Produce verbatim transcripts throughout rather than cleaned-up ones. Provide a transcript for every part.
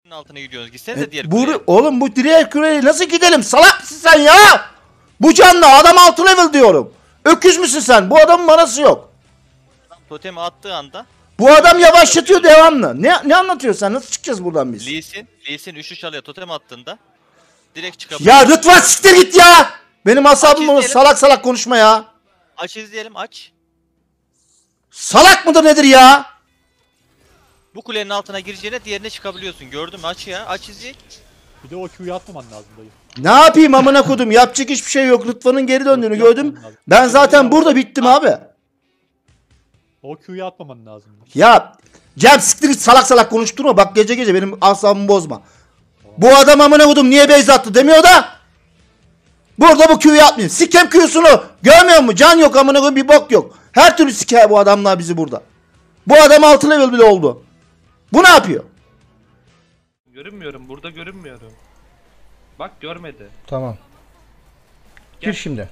altına gidiyoruz. Gitsene E, diğer bu, kuleye. oğlum bu diğer kuleye nasıl gidelim? Salak mısın sen ya? Bu canlı adam altı level diyorum. Öküz müsün sen? Bu adamın manası yok. Totemi attığı anda. Bu adam yavaşlatıyor devamlı. Ne ne anlatıyorsun sen? Nasıl çıkacağız buradan biz? Lee Sin, Lee Sin üçlü çalıya totem attığında direkt çıkabilir. Ya Rıdvan siktir git ya. Benim asabım onu izleyelim. salak salak konuşma ya. Aç izleyelim, aç. Salak mıdır nedir ya? Bu kulenin altına gireceğine diğerine çıkabiliyorsun. Gördün mü? Aç ya. Aç izleyek. Bir de o Q'yu atmaman lazım dayı. Ne yapayım amına kodum? Yapacak hiçbir şey yok. Rıdvan'ın geri döndüğünü gördüm. Ben zaten burada bittim abi. O Q'yu atmaman lazım. Ya Cem siktir git salak salak konuşturma. Bak gece gece benim asabımı bozma. Bu adam amına kodum niye base attı demiyor da. Burada bu Q'yu atmayın. Sikem Q'sunu. Görmüyor musun? Can yok amına kodum, bir bok yok. Her türlü siker bu adamlar bizi burada. Bu adam altı level bile oldu. Bu ne yapıyor? Görünmüyorum. Burada görünmüyorum. Bak görmedi. Tamam. Gel. Gir şimdi.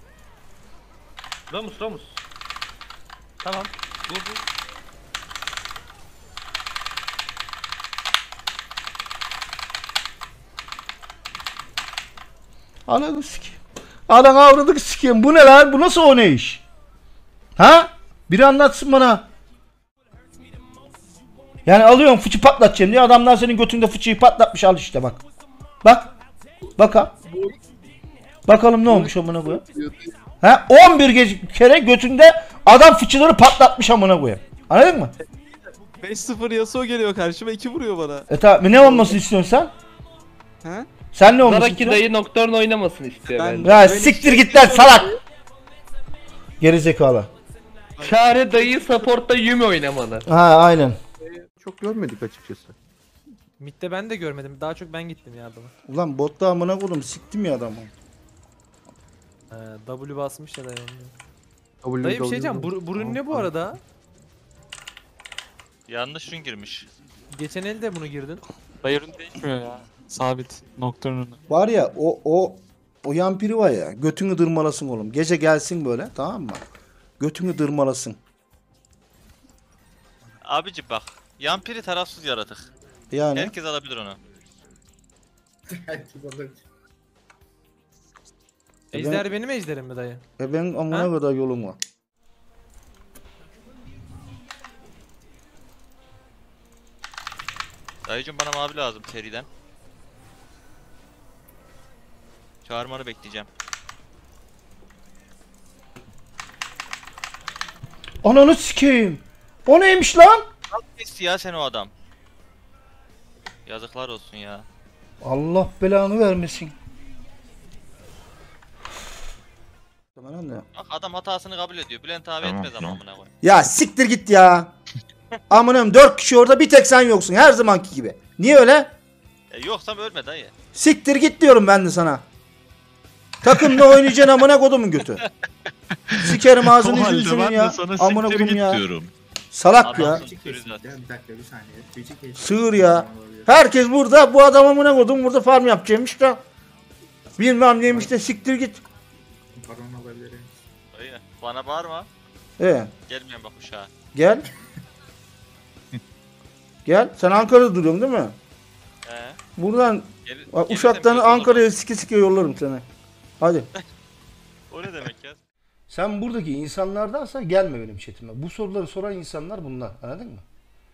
Ramus Ramus. Tamam. Bu bu. Ananı sikeyim. Anan avradık sikeyim. Bu ne lan? Bu nasıl o ne iş? Ha? Biri anlatsın bana. Yani alıyorum fıçı patlatacağım diye adamlar senin götünde fıçıyı patlatmış, al işte bak. Bak. Baka. Bakalım ne olmuş amına koyayım. Ha on bir ge- kere götünde adam fıçıları patlatmış amına koyayım. Anladın mı? beş sıfır Yasuo geliyor karşıma, iki vuruyor bana. E tamam, ne olmasını istiyorsun sen? He? Sen ne olmasını Zaraki istiyorsun? dayı Nocturne oynamasını istiyor Ben- bence. Ya Ben siktir işte- git lan salak. Gerizekalı. Çare dayı supportta Yumi oynamalı. Ha aynen. Çok görmedik açıkçası. Mid'de ben de görmedim. Daha çok ben gittim yardıma. Ulan botta amına koydum, siktim ya adamı. Ee, W basmış ya da yani. W, Dayı bir şey W, diyeceğim. Bur burun ne bu arada? Yanlış ürün girmiş. Geçen elde bunu girdin. Bayırın değişmiyor ya. Sabit. Nocturne'un. Var ya o o o yampiri var ya, götünü dırmalasın oğlum. Gece gelsin böyle, tamam mı? Götünü dırmalasın. Abici bak. Yampiri tarafsız yaratık. Yani Herkes alabilir onu. Ejder benim ejderim mi dayı? e ben amına Ha? kadar yolum var. Dayıcım bana mavi lazım seriden. Çağırmanı bekleyeceğim. Ananı sikeyim. O neymiş lan? Nasıl ya sen o adam? Yazıklar olsun ya. Allah belanı vermesin. Tamam ne? Bak adam hatasını kabul ediyor. Bülent abi etmez ama amına koyayım. Ya siktir git ya. Amınım dört kişi orada, bir tek sen yoksun her zamanki gibi. Niye öyle? E, yoksam ölme dayı. Siktir git diyorum ben de sana. Takımla oynayacaksın amına kodumun götü. Sikerim ağzını yüzünü senin ya. Amına kodum ya. Salak ya. Adamsın sürü zaten. Bir dakika bir saniye. Twitch'i kes. Sığır ya. Herkes burada, bu adam amına kodum burada farm yapacakmış da. Bilmem neymiş de, siktir git. Pardon olabilirim. Dayı bana bağırma. Ee, Gelmeyen bak uşağa. gel. Gel. Sen Ankara'da duruyorsun değil mi? He. Buradan Gel, bak, gelirsem Uşak'tan biraz olur. Ankara'ya sike sike yollarım seni. Hadi. O ne demek ya? Sen buradaki insanlardansa gelme benim chatime. Bu soruları soran insanlar bunlar. Anladın mı?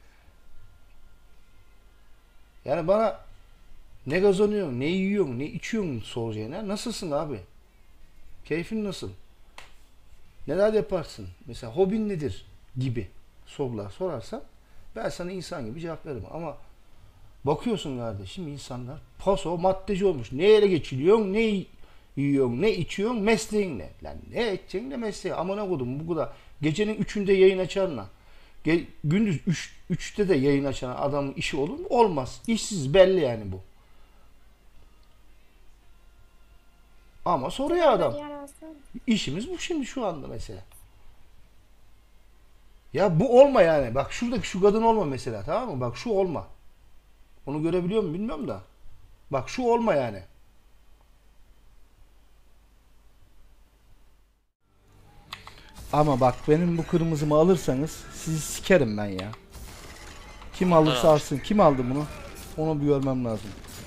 Yani bana ne kazanıyorsun, ne yiyorsun, ne içiyorsun soracağına. Nasılsın abi? Keyfin nasıl? Neler yaparsın? Mesela hobin nedir? Gibi sorular sorarsan ben sana insan gibi cevap veririm. Ama bakıyorsun kardeşim, insanlar paso maddeci olmuş. Ne ele geçiriyorsun, ne yiyorsun, ne içiyorsun, mesleğin ne? Lan ne edeceksin ne mesleği? Amına kodum bu kadar. Gecenin üçünde yayın açarına. Ge gündüz üç, üçte de yayın açan adamın işi olur mu? Olmaz. İşsiz belli yani bu. Ama soruyor adam. İşimiz bu şimdi şu anda mesela. Ya bu olma yani. Bak şuradaki şu kadın olma mesela, tamam mı? Bak şu olma. Onu görebiliyor mu bilmiyorum da. Bak şu olma yani. Ama bak benim bu kırmızımı alırsanız sizi sikerim ben ya. Kim alırsa alsın. Kim aldı bunu? Onu bir görmem lazım.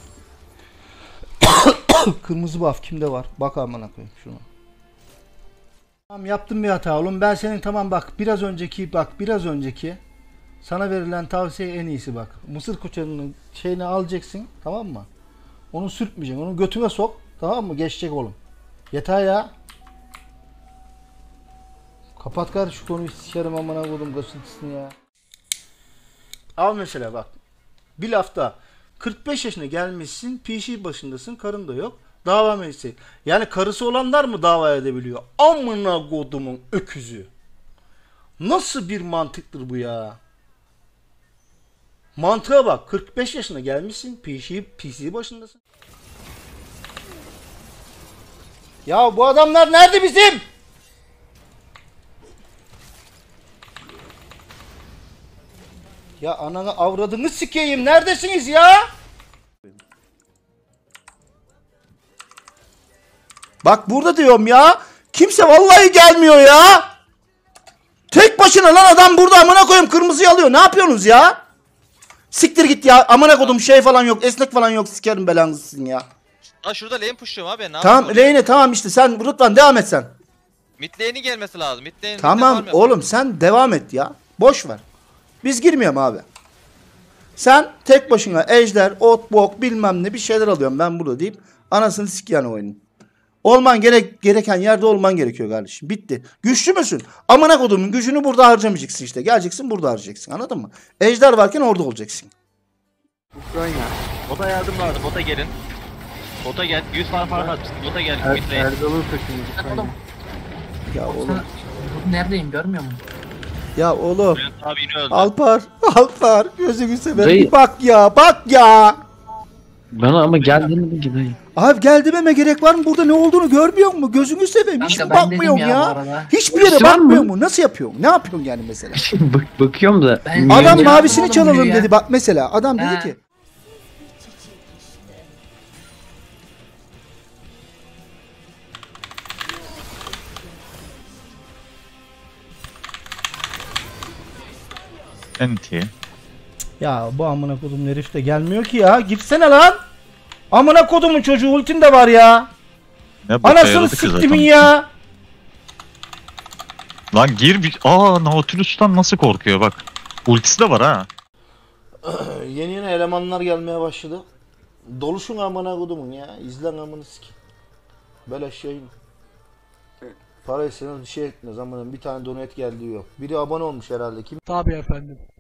Kırmızı buff kimde var? Bak amına koyayım şuna. Tamam yaptım bir hata oğlum. Ben senin tamam bak biraz önceki bak biraz önceki sana verilen tavsiye en iyisi bak. Mısır koçanının şeyini alacaksın tamam mı? Onu sürtmeyeceksin. Onu götüne sok. Tamam mı? Geçecek oğlum. Yeter ya. Kapat kardeş şu konuyu sikerim amına koydum gasıntısını ya. Al mesela bak. Bir lafta kırk beş yaşına gelmişsin, P C başındasın, karın da yok. Dava meclisi. Yani karısı olanlar mı dava edebiliyor? Amına kodumun öküzü. Nasıl bir mantıktır bu ya? Mantığa bak. kırk beş yaşına gelmişsin, P C, P C başındasın. Ya bu adamlar nerede bizim? Ya ananı avradını sikeyim. Neredesiniz ya? Bak burada diyorum ya. Kimse vallahi gelmiyor ya. Tek başına lan adam burada amına koyayım kırmızıyı alıyor. Ne yapıyorsunuz ya? Siktir git ya. Amına koydum şey falan yok. Esnek falan yok. Sikerim belanızsın ya. Ha şurada lane pushluyorum abi. Ne Tamam yapayım? Reyne tamam işte sen Rıdvan devam et sen. Mid lane'in gelmesi lazım. Mid lane, Tamam mid de oğlum sen devam et ya. Boş ver. Biz girmiyorum abi. Sen tek başına ejder, ot, bok bilmem ne bir şeyler alıyorum ben burada deyip anasını sikyan oyunun. Olman gerek gereken yerde olman gerekiyor kardeşim. Bitti. Güçlü müsün? Amına kodumun gücünü burada harcamayacaksın işte. Geleceksin burada harcayacaksın. Anladın mı? Ejder varken orada olacaksın. Ukrayna. Bota yardım lazım. Bota gelin. Bota gel. yüz fark fark atmışsın. Bota gel. Er, Mid lane. Erdal'ın takımı Ukrayna. Ya oğlum. Neredeyim görmüyor musun? Ya oğlum. Bülent abi yine öldü. Alpar. Alpar. Gözünü severim. Dayı. Bir bak ya. Bak ya. Bana ama geldin mi ki dayı? Abi gel dememe gerek var mı? Burada ne olduğunu görmüyor musun? Gözünü seveyim. Hiç mi bakmıyorsun ya? Hiçbir yere Şu an bakmıyor mı? mu? Nasıl yapıyorsun? Ne yapıyorsun yani mesela? Bak bakıyorum da. Ben- Adam Ya, mavisini oğlum çalalım diyor ya. dedi. Bak mesela adam dedi Ha. ki Enti. ya bu amına kodum herif de gelmiyor ki ya. Gitsene lan. Amına kodumun çocuğu ultin de var ya. Ne bu Anasını yaradı ki siktimin zaten. ya. Lan gir bir... Aa Nautilus'tan nasıl korkuyor bak. Ultisi de var ha. Yeni yeni elemanlar gelmeye başladı. Doluşun amına kodumun ya. İzlen amını sik. Böyle şeyin. Para istedim bir şey etmez amına. Bir tane donate geldiği yok. Biri abone olmuş herhalde. Kim? Tabii efendim.